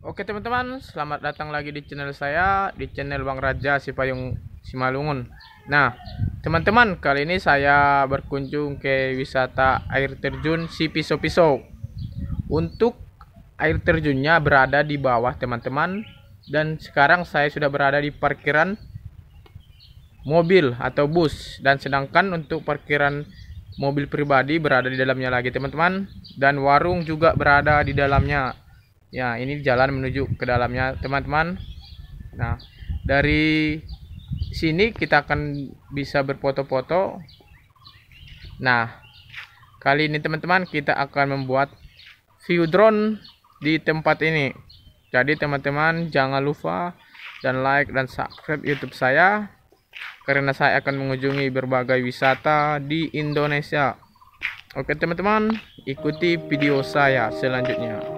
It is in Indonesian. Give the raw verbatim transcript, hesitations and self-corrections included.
Oke teman-teman, selamat datang lagi di channel saya, di channel Bang Raja Sipayung Simalungun. Nah, teman-teman, kali ini saya berkunjung ke wisata air terjun Sipiso-Piso. Untuk air terjunnya berada di bawah teman-teman, dan sekarang saya sudah berada di parkiran mobil atau bus, dan sedangkan untuk parkiran mobil pribadi berada di dalamnya lagi teman-teman, dan warung juga berada di dalamnya. Ya, ini jalan menuju ke dalamnya teman-teman. Nah, dari sini kita akan bisa berfoto-foto. Nah, kali ini teman-teman kita akan membuat view drone di tempat ini. Jadi teman-teman jangan lupa dan like dan subscribe YouTube saya, karena saya akan mengunjungi berbagai wisata di Indonesia. Oke teman-teman, ikuti video saya selanjutnya.